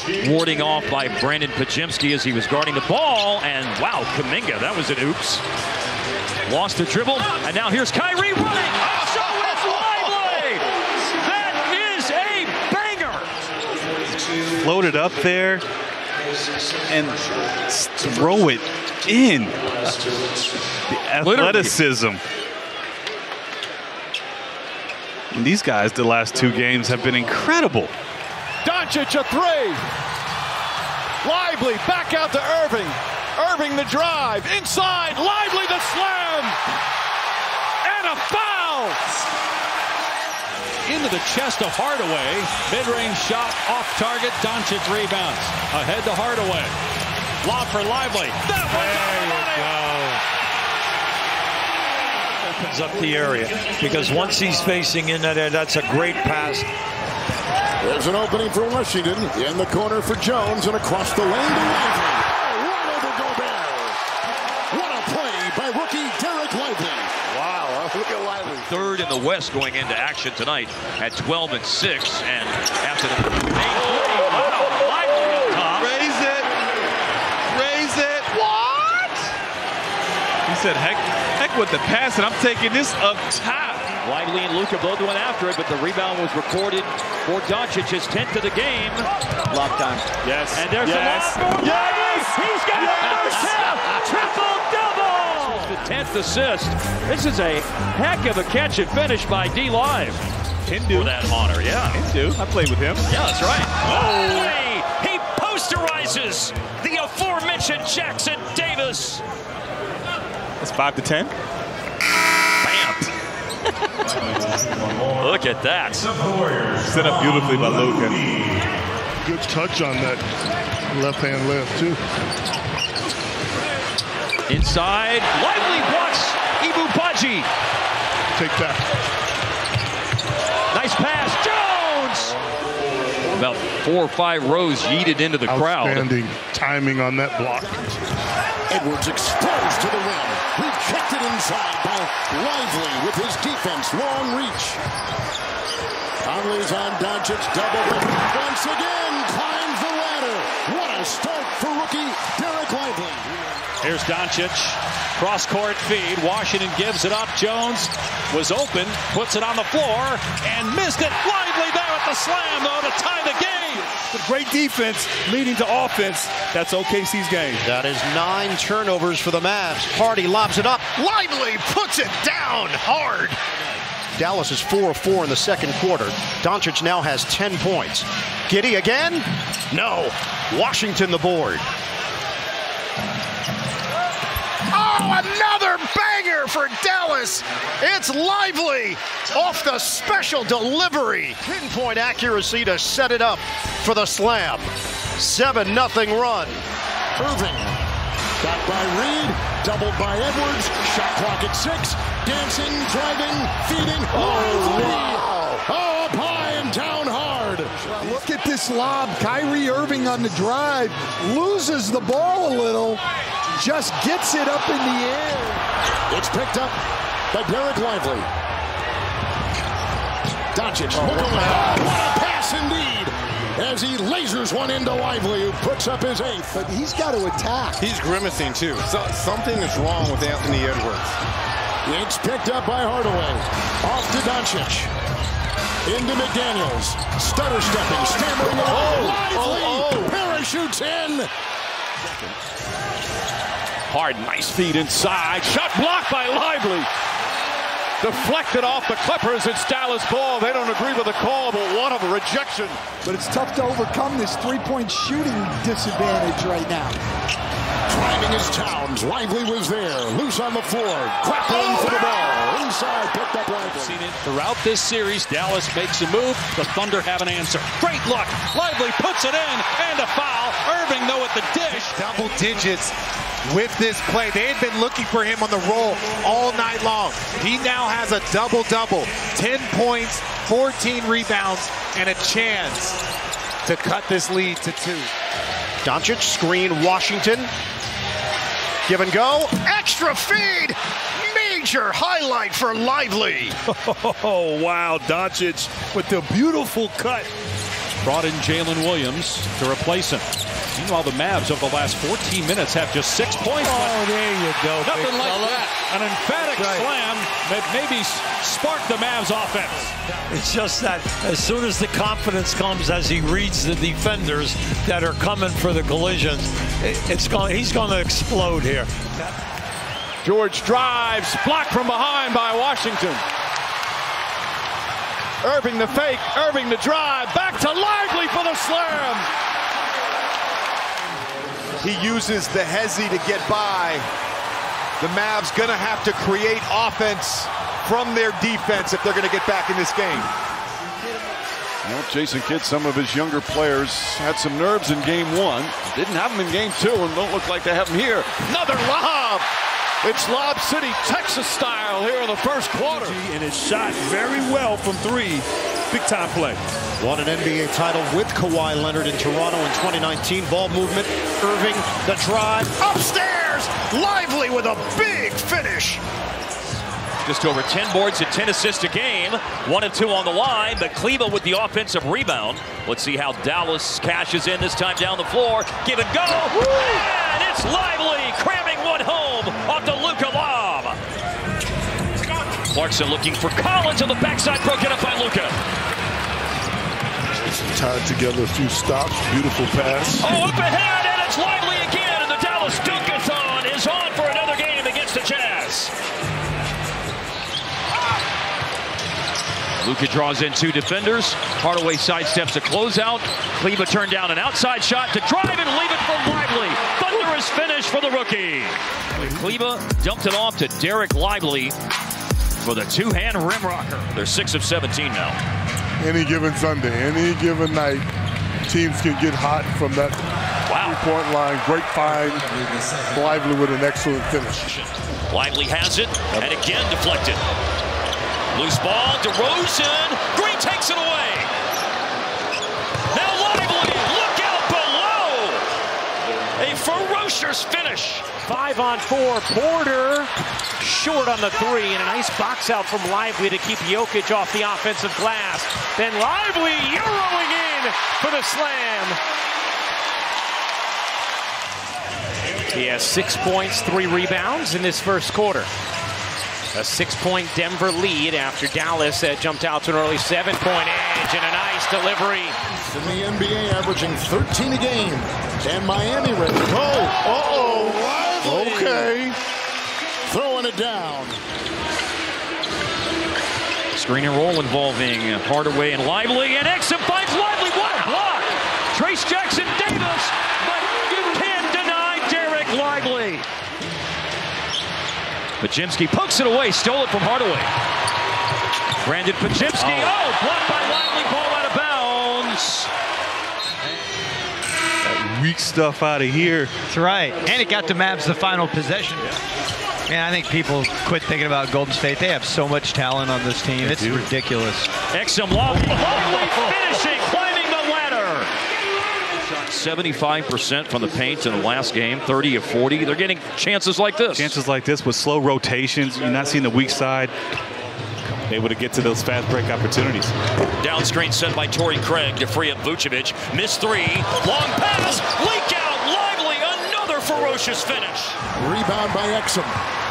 Warding off by Brandon Pajemski as he was guarding the ball. And wow, Kuminga, that was an oops. Lost the dribble, and now here's Kyrie running. So it's Lively. That is a banger. Float it up there and throw it in. The athleticism. And these guys, the last 2 games, have been incredible. Doncic a 3. Lively back out to Irving. Irving the drive. Inside. Lively the slam. And a foul. Into the chest of Hardaway. Mid-range shot off target. Doncic rebounds. Ahead to Hardaway. Lob for Lively. That opens up the area because once he's facing in that, that's a great pass. There's an opening for Washington in the corner for Jones and across the lane to Lively. Right over Gobert. What a play by rookie Dereck Lively. Wow, look at Lively. Third in the West going into action tonight at 12 and 6, and after the Lively up top. Raise it. What? He said, heck with the pass, and I'm taking this up top. Lively and Luka both went after it, but the rebound was recorded for Doncic, his 10th of the game. lob time. Yes. And there's the lob for Lively. He's got the first half triple-double. The 10th assist. This is a heck of a catch and finish by D. Live. Hindu. For that honor, yeah. Hindu. I played with him. Yeah, that's right. Lively. He posterizes the aforementioned Jackson Davis. That's 5 to 10. Look at that. Set up beautifully by Luka. Good touch on that left-hand lift, too. Inside. Lively blocks Ibu Paji. Take that. Nice pass. Jones! About 4 or 5 rows yeeted into the crowd. Outstanding timing on that block. Edwards exposed to the rim. Rejected inside by Lively with his defense. Long reach. Conley's on Doncic. Double. Once again climbs the ladder. What a start for rookie Dereck Lively. Here's Doncic. Cross-court feed. Washington gives it up. Jones was open. Puts it on the floor and missed it. Lively there at the slam, though, to tie the game. Great defense leading to offense. That's OKC's game. That is 9 turnovers for the Mavs. Hardy lobs it up. Lively puts it down hard. Dallas is 4 of 4 in the second quarter. Doncic now has 10 points. Giddey again? No. Washington the board. Oh, another banger for Dallas. It's Lively off the special delivery. Pinpoint accuracy to set it up for the slam. 7-0 run. Irving. Got by Reed. Doubled by Edwards. Shot clock at 6. Dancing, driving, feeding. Wow. Oh, up high and down hard. Look at this lob. Kyrie Irving on the drive. Loses the ball a little. Just gets it up in the air. It's picked up by Dereck Lively. Doncic. What a pass indeed. As he lasers one into Lively, who puts up his 8th. But he's got to attack. He's grimacing, too. Something is wrong with Anthony Edwards. It's picked up by Hardaway. Off to Doncic. Into McDaniels. Stutter stepping. Stammering along. Lively parachutes in. Hard, nice feed inside. Shot blocked by Lively. Deflected off the Clippers. It's Dallas ball. They don't agree with the call, but what of a rejection. But it's tough to overcome this three-point shooting disadvantage right now. Driving his Towns. Lively was there. Loose on the floor. Crackling for the ball. Inside, picked up Lively. Seen it throughout this series. Dallas makes a move. The Thunder have an answer. Great look. Lively puts it in. And a foul. Irving, though, at the dish. Double digits with this play. They had been looking for him on the roll all night long. He now has a double-double. 10 points, 14 rebounds, and a chance to cut this lead to 2. Doncic screen Washington. Give and go. Extra feed. Major highlight for Lively. Oh, wow. Doncic with the beautiful cut. brought in Jalen Williams to replace him. Meanwhile, the Mavs over the last 14 minutes have just 6 points. Oh, there you go. Nothing like that. An emphatic slam that maybe sparked the Mavs offense. It's just that as soon as the confidence comes, as he reads the defenders that are coming for the collisions, he's going to explode here. George drives, blocked from behind by Washington. Irving the fake, Irving the drive, back to Lively for the slam. He uses the hezzy to get by. The Mavs gonna have to create offense from their defense if they're gonna get back in this game. Well, Jason Kidd, some of his younger players had some nerves in game 1. Didn't have them in game 2 and don't look like they have them here. Another lob. It's Lob City, Texas style here in the first quarter. And it shot very well from 3. Big time play. Won an NBA title with Kawhi Leonard in Toronto in 2019. Ball movement, Irving, the drive, upstairs, Lively with a big finish. Just over 10 boards and 10 assists a game. 1 and 2 on the line, but Kleber with the offensive rebound. Let's see how Dallas cashes in this time down the floor. Give and go. And it's Lively cramming one home off the Luka lob. Clarkson looking for Collins on the backside, broken up by Luka. Tied together a few stops. Beautiful pass. Oh, up ahead, and it's Lively again, and the Dallas Dunkathon is on for another game against the Jazz. Luka draws in 2 defenders. Hardaway sidesteps a closeout. Kleber turned down an outside shot to drive and leave it for Lively. Thunderous finish for the rookie. Kleber dumped it off to Dereck Lively for the 2-hand rim rocker. They're 6 of 17 now. Any given Sunday, any given night, teams can get hot from that 3-point line. Great find. Lively with an excellent finish. Lively has it, and again deflected. Loose ball, DeRozan. Green takes it away. Now Lively, look out below. A ferocious finish. 5-on-4, Porter short on the 3, and a nice box out from Lively to keep Jokic off the offensive glass. Then Lively Euroing in for the slam. He has 6 points, 3 rebounds in this first quarter. A 6-point Denver lead after Dallas jumped out to an early 7-point edge, and a nice delivery. In the NBA, averaging 13 a game. And Miami ready. Lively. Okay. Throwing it down. Screen and roll involving Hardaway and Lively, and Exum finds Lively. What a block! Trace Jackson Davis, but you can't deny Dereck Lively. Pajimski pokes it away, stole it from Hardaway. Brandon Pajimski, blocked by Lively, ball out of bounds. That weak stuff out of here. That's right, and it got the Mavs the final possession. Man, I think people quit thinking about Golden State. They have so much talent on this team. It's ridiculous. Exum Lively finishing, climbing the ladder. Shot 75% from the paint in the last game, 30 of 40. They're getting chances like this. Chances like this with slow rotations. You're not seeing the weak side. Able to get to those fast break opportunities. Down screen sent by Torrey Craig to free up Vucevic. Missed 3. Long pass. Leak out. Lively. Another ferocious finish. Rebound by Exum.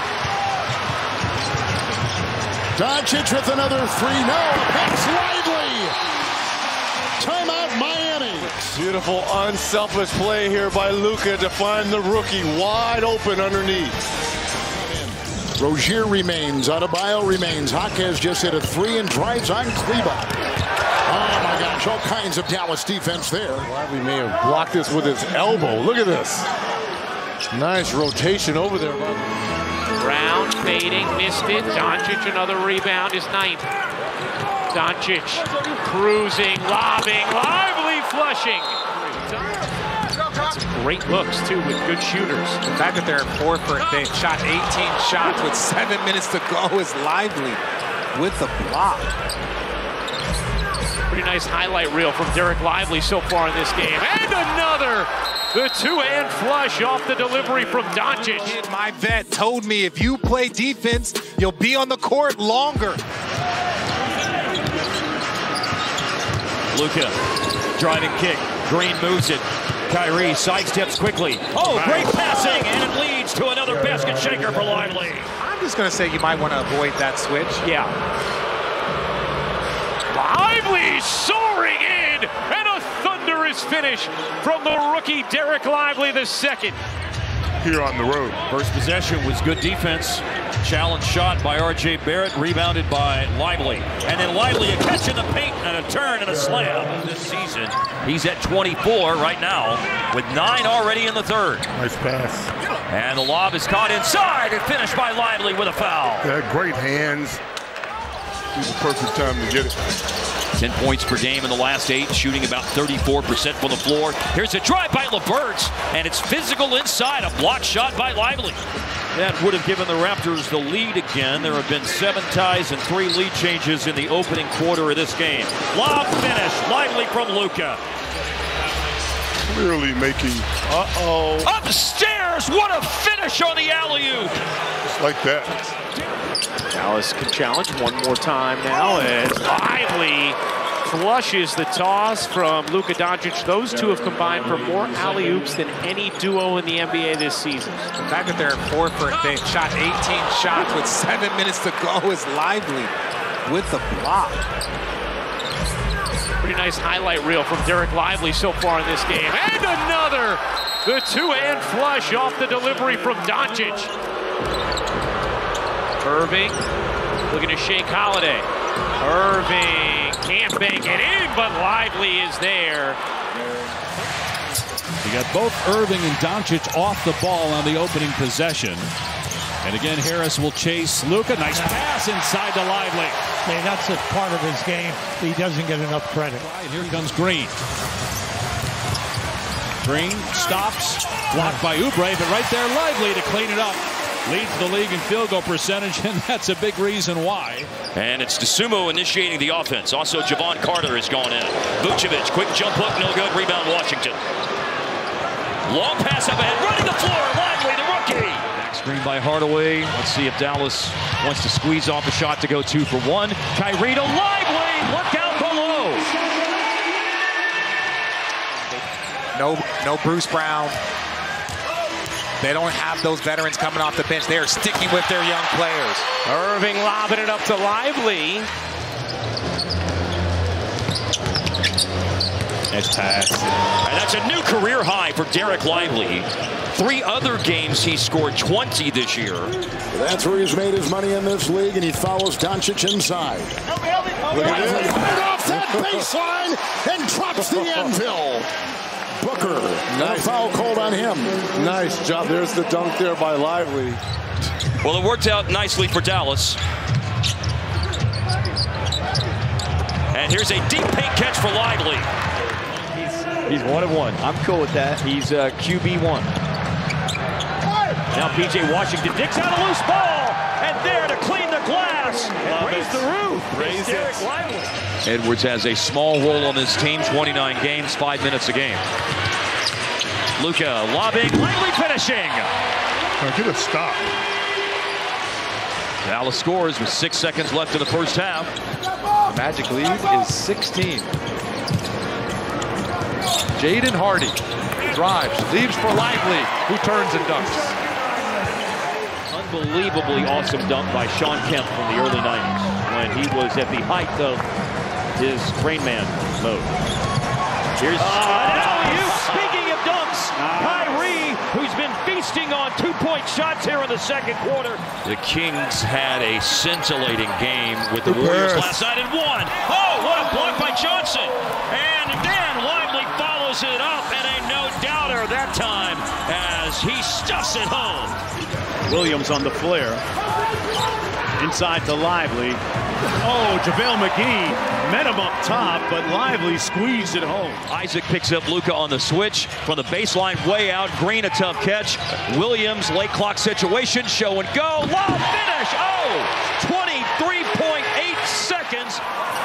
Doncic with another 3. No. Pass Lively. Timeout Miami. Beautiful unselfish play here by Luka to find the rookie wide open underneath. Rozier remains. Adebayo remains. Jaquez just hit a 3 and drives on Kleber. Oh my gosh, all kinds of Dallas defense there. Lively may have blocked this with his elbow. Look at this. Nice rotation over there. Brown fading, missed it. Doncic, another rebound, his 9th. Doncic cruising, lobbing, Lively flushing. Some great looks, too, with good shooters. The fact that they're at 4 for they shot 18 shots with 7 minutes to go is Lively with the block. Pretty nice highlight reel from Dereck Lively so far in this game. And another! The 2-hand flush off the delivery from Doncic. My vet told me if you play defense, you'll be on the court longer. Luka, driving kick. Green moves it. Kyrie sidesteps quickly. Oh, great passing, and it leads to another basket shaker for Lively. I'm just going to say you might want to avoid that switch. Yeah. Lively soaring in, and a thunderous finish from the rookie Dereck Lively II. Here on the road. First possession was good defense. Challenge shot by R.J. Barrett, rebounded by Lively. And then Lively a catch in the paint and a turn and a slam. This season, he's at 24 right now with 9 already in the third. Nice pass. And the lob is caught inside and finished by Lively with a foul. Yeah, great hands. This is the perfect time to get it. 10 points per game in the last 8, shooting about 34% from the floor. Here's a drive by LeVert, and it's physical inside, a block shot by Lively. That would have given the Raptors the lead again. There have been 7 ties and 3 lead changes in the opening quarter of this game. Lob finish, Lively from Luka. Clearly making, Upstairs, what a finish on the alley-oop. just like that. Dallas can challenge one more time now as Lively flushes the toss from Luka Doncic. Those two have combined for more alley-oops than any duo in the NBA this season. The fact that they're at 4 for they shot 18 shots with 7 minutes to go is Lively with the block. Pretty nice highlight reel from Dereck Lively so far in this game. And another! The two-hand flush off the delivery from Doncic. Irving looking to Shake Holiday. Irving can't bank it in, but Lively is there. You got both Irving and Doncic off the ball on the opening possession. And again, Harris will chase Luka. Nice pass inside to Lively. Man, that's a part of his game he doesn't get enough credit. Right, here comes Green. Green stops, blocked by Oubre, but right there, Lively to clean it up. Leads the league in field goal percentage, and that's a big reason why. And it's DeSumo initiating the offense. Also, Javon Carter has gone in. Vucevic, quick jump hook, no good. Rebound, Washington. Long pass up ahead, running the floor. Lively, the rookie. Back screen by Hardaway. Let's see if Dallas wants to squeeze off a shot to go 2 for 1. Kyrie to Lively. Look out below. No Bruce Brown. They don't have those veterans coming off the bench. They are sticking with their young players. Irving lobbing it up to Lively. Nice pass. And that's a new career high for Dereck Lively. 3 other games he scored 20 this year. That's where he's made his money in this league, and he follows Doncic inside. Look at this. Right off that baseline and drops the anvil. Booker, nice foul called on him. Nice job. There's the dunk there by Lively. Well, it worked out nicely for Dallas. And here's a deep paint catch for Lively. He's 1 of 1. I'm cool with that. He's QB1. Now P.J. Washington digs out a loose ball, and there to clean the glass and raise the roof. Raise Dereck Lively. Edwards has a small role on this team, 29 games, 5 minutes a game. Luka lobbing, Lively finishing. Now get a stop. Dallas scores with 6 seconds left in the first half. The Magic lead is 16. Jaden Hardy drives, leaves for Lively, who turns and dunks. Unbelievably awesome dunk by Sean Kemp from the early 90s when he was at the height of his Rain Man mode. Here's speaking of dunks, Kyrie, who's been feasting on 2-point shots here in the second quarter. The Kings had a scintillating game with the Warriors last night and won. Oh, what a block by Johnson. And then Lively follows it up, and a no-doubter that time as he stuffs it home. Williams on the flare. Inside to Lively. Oh, JaVale McGee met him up top, but Lively squeezed it home. Isaac picks up Luka on the switch from the baseline way out. Green a tough catch. Williams late clock situation, show and go. Lob finish. Oh, 23.8 seconds.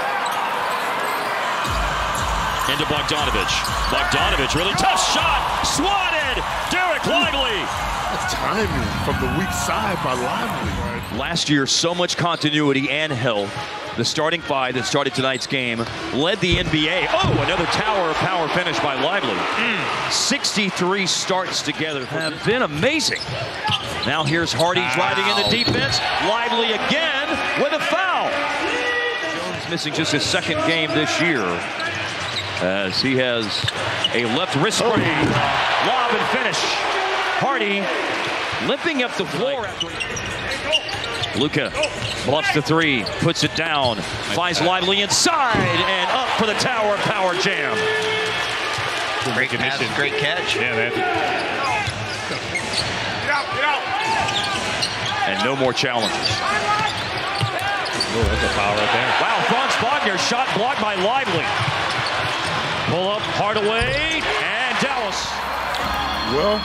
Into Bogdanovich. Bogdanovich, really tough shot. Swatted. Dereck Lively. That's timing from the weak side by Lively. Last year, so much continuity and health. the starting five that started tonight's game, led the NBA. Oh, another tower power finish by Lively. 63 starts together have been amazing. Now here's Hardy driving into defense. Lively again with a foul. Jones missing just his second game this year, as he has a left wrist sprain. Lob and finish. Hardy limping up the floor. Luka bluffs the three, puts it down, finds Lively inside, and up for the tower power jam. Great pass, great catch. Yeah, man. And no more challenges. Oh, that's a foul right there. Wow, Franz Wagner shot blocked by Lively. Pull up, Hardaway, and Dallas. Well,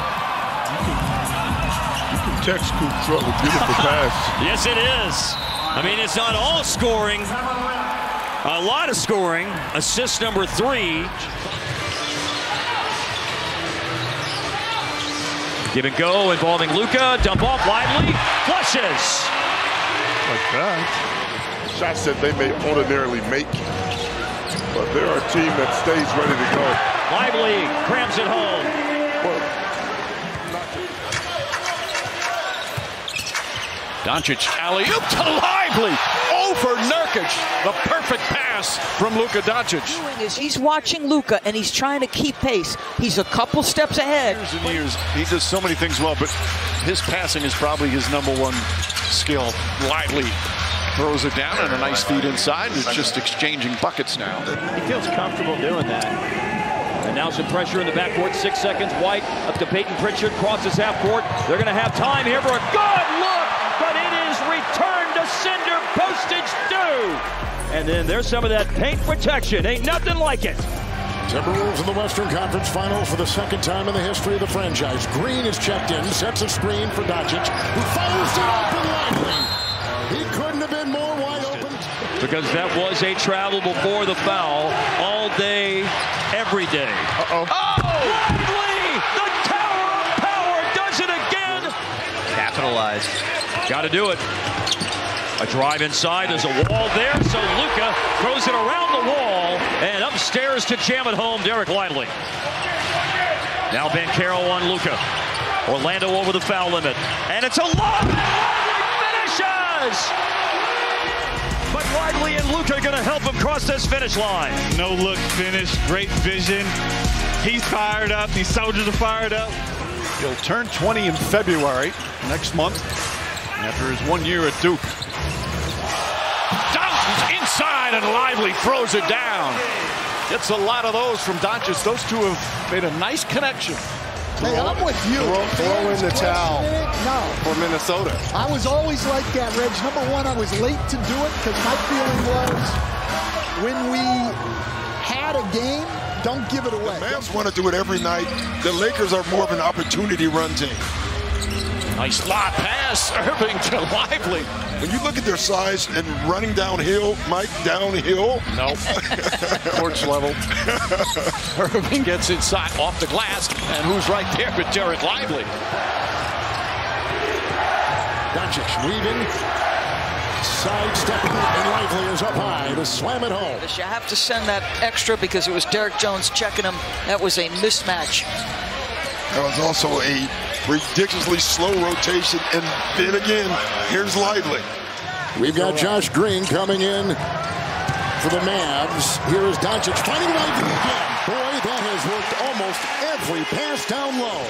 you can text Coops up with beautiful pass. Yes, it is. I mean, it's not all scoring. A lot of scoring. Assist number 3. Give and go involving Luka. Dump off Lively. Flushes. Like that. Shots that they may ordinarily make. But they're a team that stays ready to go. Lively crams it home. Doncic alley-oop to Lively over Nurkic. The perfect pass from Luka Doncic. He's watching Luka and he's trying to keep pace. He's a couple steps ahead. Years and years, he does so many things well, but his passing is probably his #1 skill. Lively throws it down and a nice feed inside. It's just exchanging buckets now. He feels comfortable doing that. And now some pressure in the backcourt. 6 seconds. White up to Peyton Pritchard. Crosses half court. They're going to have time here for a good look. But it is returned to sender postage due. And then there's some of that paint protection. Ain't nothing like it. Timberwolves in the Western Conference Finals for the second time in the history of the franchise. Green is checked in, sets a screen for Doncic, who fires it open Lively. He couldn't have been more wide open. Because that was a travel before the foul all day, every day. Uh-oh. Oh! Lively! The tower of power does it again! Capitalized. Got to do it. A drive inside. There's a wall there, so Luka throws it around the wall and upstairs to jam it home. Dereck Lively. Now Banchero on Luka. Orlando over the foul limit, and it's a lob. Finishes. But Lively and Luka are going to help him cross this finish line. No look finish. Great vision. He's fired up. These soldiers are fired up. He'll turn 20 in February next month after his 1 year at Duke. Doncic inside and Lively throws it down. Gets a lot of those from Doncic. Those two have made a nice connection. Hey, I'm with you. Throw in the towel No. for Minnesota. I was always like that, Reg. #1, I was late to do it because my feeling was when we had a game, don't give it away. The Mavs want to do it every night. The Lakers are more of an opportunity run team. Nice lob pass, Irving to Lively. When you look at their size and running downhill, Mike, downhill. No. Court's level. Irving gets inside off the glass, and who's right there with Dereck Lively? Doncic weaving, sidestepping, and Lively is up high to slam it home. You have to send that extra because it was Derek Jones checking him. That was a mismatch. That was also a ridiculously slow rotation, and then again, here's Lively. We've got Josh Green coming in for the Mavs. Here is Doncic finding Lively again. Boy, that has worked almost every pass down low.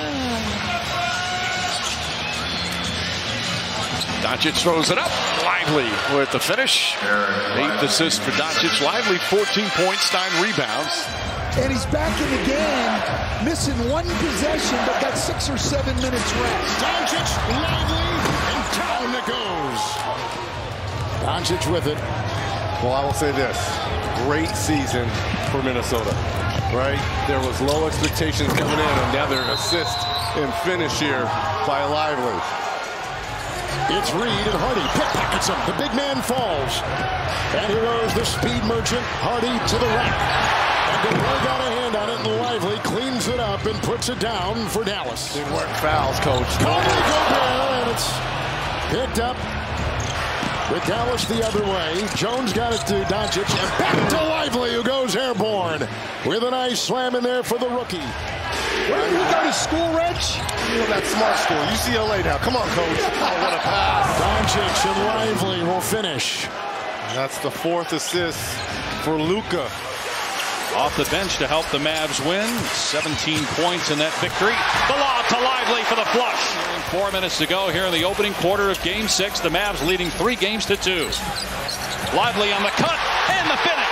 Doncic throws it up. Lively with the finish. 8th assist for Doncic. Lively 14 points, 9 rebounds. And he's back in the game, missing 1 possession, but got 6 or 7 minutes rest. Doncic, Lively, and down it goes. Doncic with it. Well, I will say this. Great season for Minnesota, right? There was low expectations coming in, and now they're assist and finish here by Lively. It's Reed and Hardy pickpockets him. The big man falls. And here goes the speed merchant, Hardy to the rack. And DeBoer got a hand on it, and Lively cleans it up and puts it down for Dallas. They weren't fouls, Coach. Cody Gobert, and it's picked up With Dallas the other way. Jones got it to Doncic. And back to Lively, who goes airborne. With a nice slam in there for the rookie. Where did he go to school, Reg? You know that smart school. UCLA now. Come on, coach. Oh, what a pass. Doncic and Lively will finish. That's the 4th assist for Luka. Off the bench to help the Mavs win. 17 points in that victory. The lob to Lively for the flush. 4 minutes to go here in the opening quarter of Game 6. The Mavs leading 3-2. Lively on the cut and the finish.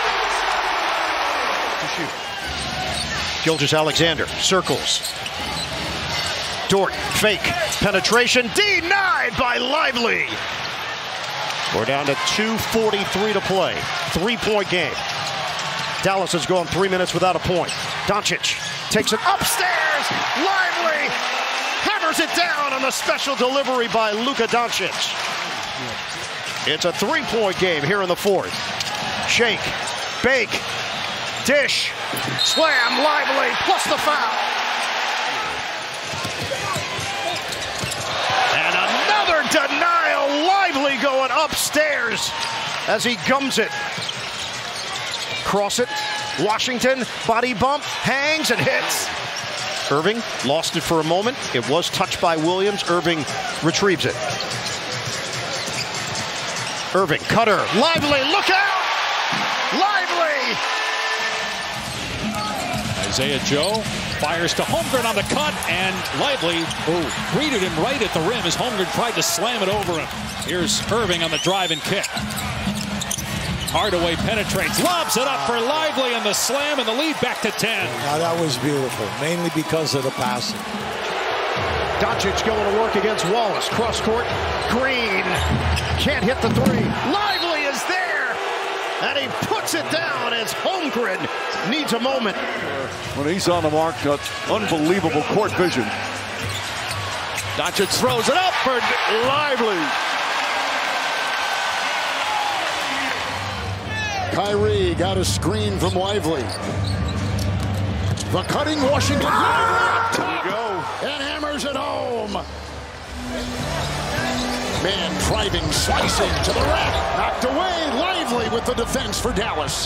Gilgeous-Alexander circles. Dort, fake, penetration, denied by Lively. We're down to 2:43 to play. 3-point game. Dallas has gone 3 minutes without a point. Doncic takes it upstairs. Lively hammers it down on a special delivery by Luka Doncic. It's a 3-point game here in the 4th. Shake, bake, dish, slam, Lively, plus the foul. And another denial. Lively going upstairs as he gums it. Cross it. Washington, body bump, hangs and hits. Irving lost it for a moment. It was touched by Williams. Irving retrieves it. Irving, cutter, Lively, look out! Lively! Isaiah Joe fires to Holmgren on the cut, and Lively greeted him right at the rim as Holmgren tried to slam it over him. Here's Irving on the drive and kick. Hardaway penetrates, lobs it up for Lively, and the slam, and the lead back to 10. Now that was beautiful, mainly because of the passing. Doncic going to work against Wallace. Cross court, Green can't hit the 3. Lively is there, and he puts it down as Holmgren needs a moment. When he's on the mark, unbelievable court vision. Doncic throws it up for Lively. Kyrie got a screen from Lively. The cutting Washington. There you go. And hammers it home. Man driving, slicing to the rack. Knocked away. Lively with the defense for Dallas.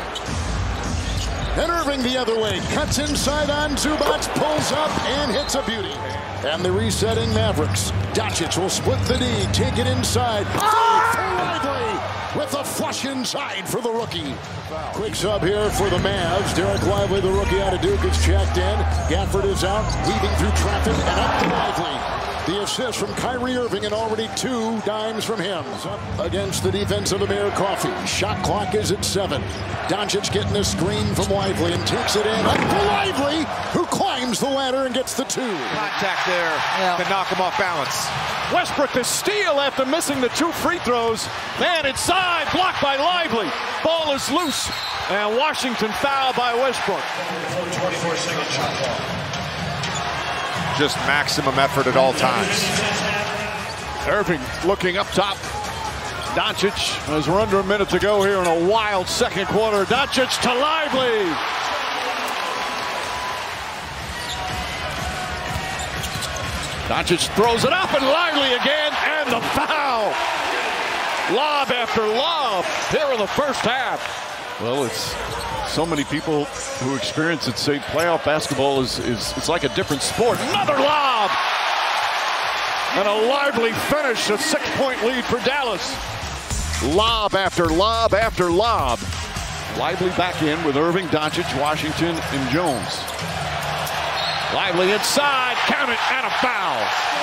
And Irving the other way. Cuts inside on Zubac. Pulls up and hits a beauty. And the resetting Mavericks. Doncic will split the D. Take it inside. Lively with a flush inside for the rookie. Quick sub here for the Mavs. Dereck Lively, the rookie out of Duke, is checked in. Gafford is out, weaving through traffic, and up to Lively. The assist from Kyrie Irving, and already 2 dimes from him. Up against the defense of Amir Coffey. Shot clock is at 7. Doncic getting a screen from Lively and takes it in. Up to Lively, who climbs the ladder and gets the 2. Contact there to knock him off balance. Westbrook the steal after missing the 2 free throws. Man inside, blocked by Lively. Ball is loose, and Washington fouled by Westbrook. 24-second shot clock. Just maximum effort at all times. Irving looking up top. Doncic, as we're under a minute to go here in a wild second quarter. Doncic to Lively. Doncic throws it up, and Lively again, and the foul. Lob after lob here in the first half. Well, it's so many people who experience it say playoff basketball is it's like a different sport. Another lob. And a Lively finish, a 6-point lead for Dallas. Lob after lob after lob. Lively back in with Irving, Doncic, Washington, and Jones. Lively inside, count it, and a foul.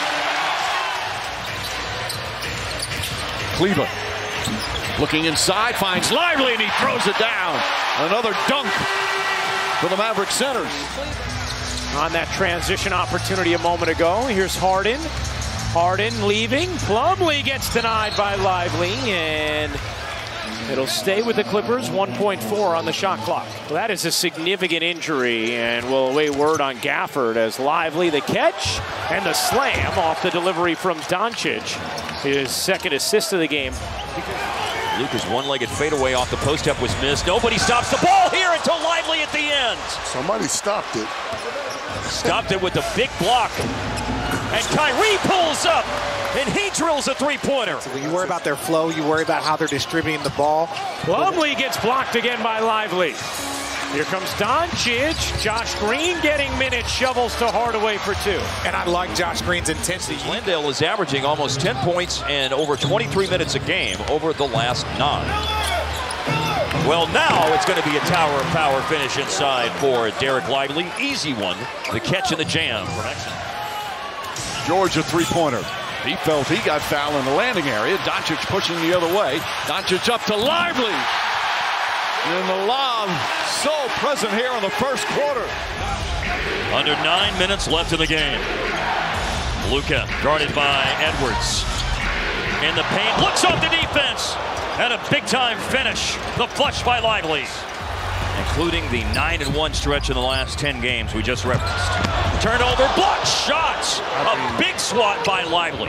Cleveland looking inside, finds Lively, and he throws it down. Another dunk for the Mavericks centers. On that transition opportunity a moment ago, here's Harden. Harden leaving. Plumlee gets denied by Lively, and it'll stay with the Clippers. 1.4 on the shot clock. Well, that is a significant injury, and we'll await word on Gafford as Lively the catch and the slam off the delivery from Doncic. His second assist of the game. Luka's one-legged fadeaway off the post-up was missed. Nobody stops the ball here, and to Lively at the end. Somebody stopped it. Stopped it with a big block. And Kyrie pulls up, and he drills a three-pointer. So when you worry about their flow, you worry about how they're distributing the ball. Plumlee gets blocked again by Lively. Here comes Doncic. Josh Green getting minutes, shovels to Hardaway for 2. And I like Josh Green's intensity. Glendale is averaging almost 10 points and over 23 minutes a game over the last 9. Well, now it's going to be a tower of power finish inside for Dereck Lively. Easy one. The catch and the jam from Exum. George, a three-pointer. He felt he got fouled in the landing area. Doncic pushing the other way. Doncic up to Lively. And the lob so present here in the first quarter. Under 9 minutes left in the game. Luka guarded by Edwards. In the paint, looks off the defense. And a big-time finish. The flush by Lively. Including the 9-1 stretch in the last 10 games we just referenced. Turnover, blocked shots. A big swat by Lively.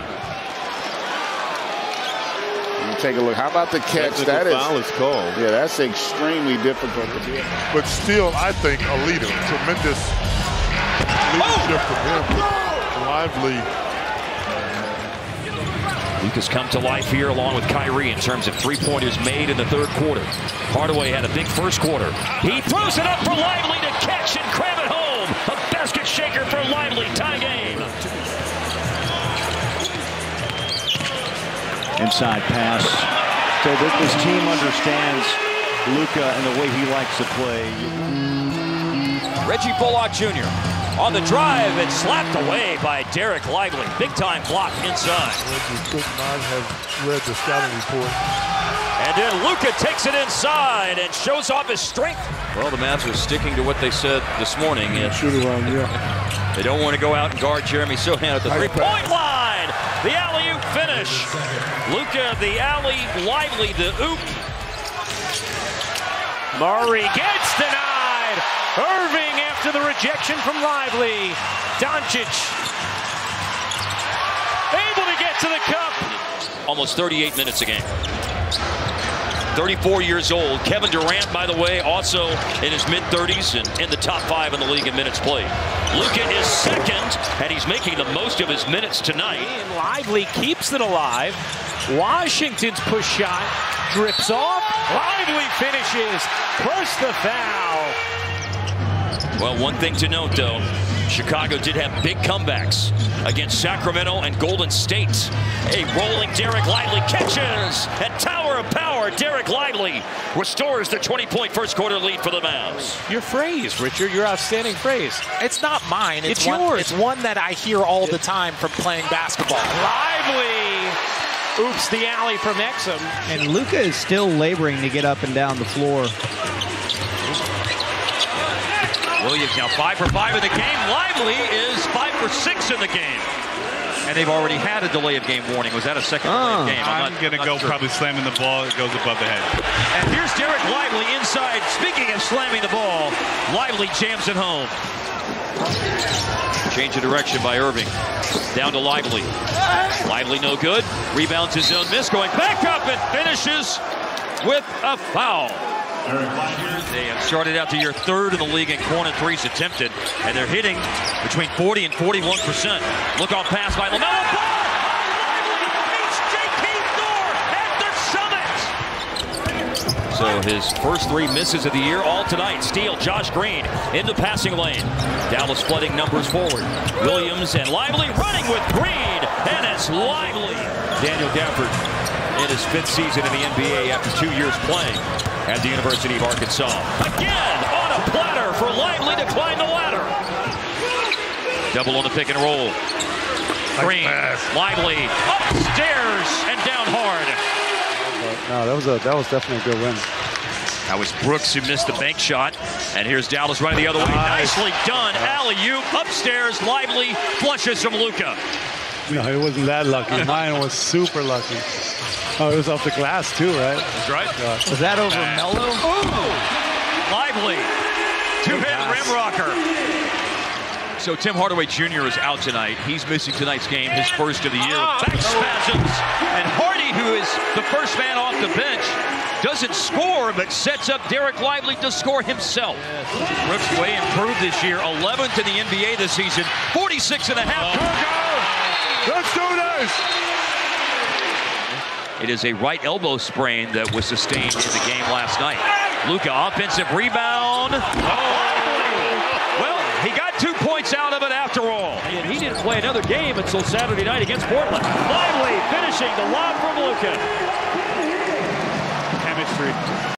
Take a look. How about the catch? That foul is called. Yeah, that's extremely difficult to do. But still, I think a leader. Tremendous leadership from him. Lively. Luka's come to life here along with Kyrie in terms of three-pointers made in the third quarter. Hardaway had a big first quarter. He throws it up for Lively to catch and cram it home. A basket shaker for Lively. Tie game. Inside pass. So this team understands Luka and the way he likes to play. Reggie Bullock Jr. on the drive and slapped away by Dereck Lively. Big time block inside. Reggie could not have read the scouting report. And then Luka takes it inside and shows off his strength. Well, the Mavs are sticking to what they said this morning. Shoot around, yeah. They don't want to go out and guard Jeremy Sohan at the three-point line. The alley-oop finish. Luka, the alley, Lively, the oop. Murray gets denied. Irving after the rejection from Lively. Doncic able to get to the cup. Almost 38 minutes a game. 34 years old. Kevin Durant, by the way, also in his mid-30s and in the top 5 in the league in minutes played. Luka is second, and he's making the most of his minutes tonight. And Lively keeps it alive. Washington's push shot drips off. Lively finishes. First the foul. Well, one thing to note, though, Chicago did have big comebacks against Sacramento and Golden State. A rolling Dereck Lively catches, and tower of power, Dereck Lively restores the 20-point first quarter lead for the Mavs. Your phrase, Richard, your outstanding phrase. It's not mine. It's yours. It's one that I hear all the time from playing basketball. Lively oops the alley from Exum. And Luka is still laboring to get up and down the floor. Williams now 5 for 5 in the game. Lively is 5 for 6 in the game. And they've already had a delay of game warning. Was that a second delay of game? I'm going to go sure. Probably slamming the ball. It goes above the head. And here's Dereck Lively inside. Speaking of slamming the ball, Lively jams it home. Change of direction by Irving. Down to Lively. Lively no good. Rebounds his own miss. Going back up and finishes with a foul. They have started out the year 3rd in the league in corner threes attempted, and they're hitting between 40 and 41%. Look off pass by LaMelo Ball. Lively beats J.K. Thor at the summit. So his first 3 misses of the year, all tonight. Steal, Josh Green in the passing lane. Dallas flooding numbers forward. Williams and Lively running with Green, and it's Lively. Daniel Gafford in his 5th season in the NBA after 2 years playing at the University of Arkansas. Again on a platter for Lively to climb the ladder. Double on the pick and roll. Green, Lively, upstairs and down hard. No, that was definitely a good win. That was Brooks who missed the bank shot. And here's Dallas running the other way. Nicely done. Alley-oop, upstairs, Lively, flushes from Luka. No, it wasn't that lucky. Mine was super lucky. Oh, it was off the glass too, right? That's right. Yeah. Was that over Melo? Lively. 2-hit rim rocker. So Tim Hardaway Jr. is out tonight. He's missing tonight's game, his first of the year. Back spasms. And Hardy, who is the first man off the bench, doesn't score, but sets up Dereck Lively to score himself. Brooks way improved this year, 11th in the NBA this season, 46.5. Let's do this! It is a right elbow sprain that was sustained in the game last night. Luka, offensive rebound. Well, he got 2 points out of it after all. And he didn't play another game until Saturday night against Portland. Lively finishing the lob from Luka. Chemistry.